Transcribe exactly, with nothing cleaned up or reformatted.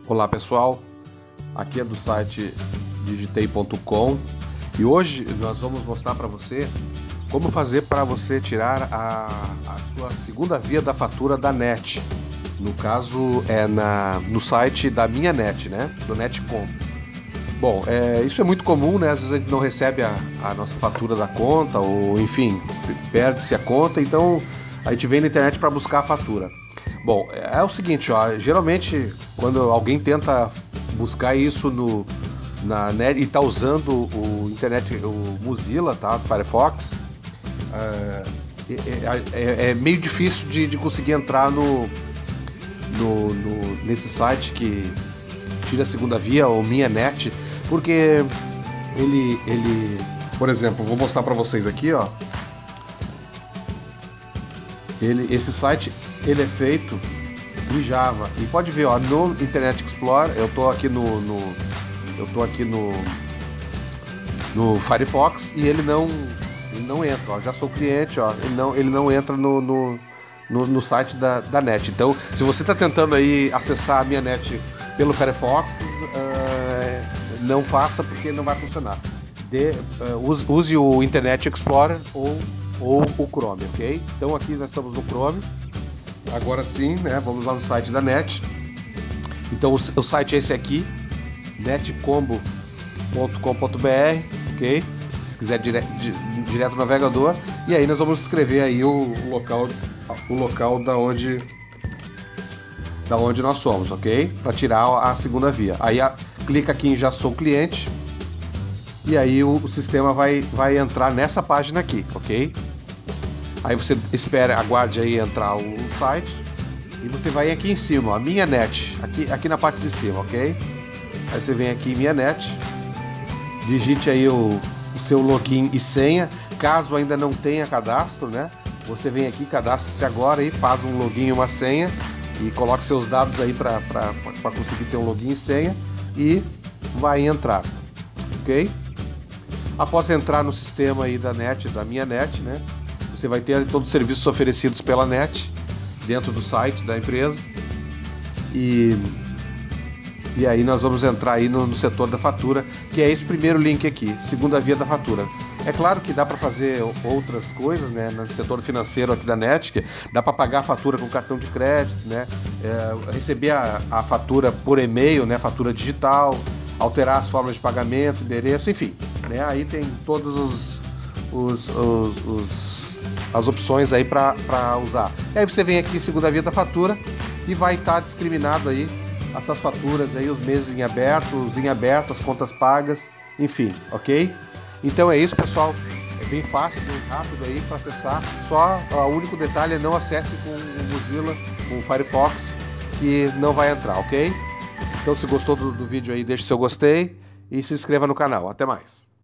Olá pessoal, aqui é do site digitei ponto com e hoje nós vamos mostrar para você como fazer para você tirar a, a sua segunda via da fatura da NET. No caso é na, no site da minha NET, né? Do NetCombo. Bom, é, isso é muito comum, né? Às vezes a gente não recebe a, a nossa fatura da conta ou enfim, perde-se a conta, então a gente vem na internet para buscar a fatura. Bom, é o seguinte, ó, geralmente quando alguém tenta buscar isso no, na net e está usando o internet, o Mozilla, tá, Firefox, é, é, é, é meio difícil de, de conseguir entrar no, no, no, nesse site que tira a segunda via, ou minha net, porque ele, ele, por exemplo, vou mostrar para vocês aqui, ó. Ele, esse site ele é feito em Java e pode ver, ó, no Internet Explorer eu tô aqui no, no eu tô aqui no no Firefox e ele não ele não entra, ó, já sou cliente, ó, ele não ele não entra no, no, no, no site da, da net. Então, se você está tentando aí acessar a minha net pelo Firefox, uh, não faça porque não vai funcionar. De, uh, use, use o Internet Explorer ou ou o Chrome, ok? Então aqui nós estamos no Chrome. Agora sim, né? Vamos lá no site da NET. Então o, o site é esse aqui, netcombo ponto com ponto br, ok? Se quiser dire, di, direto no navegador. E aí nós vamos escrever aí o, o local, o local da onde, da onde nós somos, ok? Para tirar a segunda via. Aí a, clica aqui em já sou cliente. E aí o, o sistema vai, vai entrar nessa página aqui, ok? Aí você espera, aguarde aí entrar o, o site e você vai aqui em cima, ó, a minha net, aqui, aqui na parte de cima, ok? Aí você vem aqui em minha net, digite aí o, o seu login e senha, caso ainda não tenha cadastro, né? Você vem aqui, cadastre-se agora e faz um login e uma senha e coloque seus dados aí para conseguir ter um login e senha e vai entrar, ok? Após entrar no sistema aí da net, da minha net, né? Você vai ter todos os serviços oferecidos pela net dentro do site da empresa. E, e aí nós vamos entrar aí no, no setor da fatura, que é esse primeiro link aqui, segunda via da fatura. É claro que dá para fazer outras coisas, né, no setor financeiro aqui da net, que dá para pagar a fatura com cartão de crédito, né, é, receber a, a fatura por e-mail, né, fatura digital, alterar as formas de pagamento, endereço, enfim, né, aí tem todas os, os, os, os, as opções aí para usar. E aí você vem aqui em segunda via da fatura e vai estar discriminado aí essas faturas aí, os meses em aberto, os em aberto, as contas pagas, enfim, ok? Então é isso, pessoal, é bem fácil, bem rápido aí para acessar, só o único detalhe é não acesse com o Mozilla, com o Firefox, que não vai entrar, ok? Então se gostou do, do vídeo aí, deixe seu gostei e se inscreva no canal. Até mais!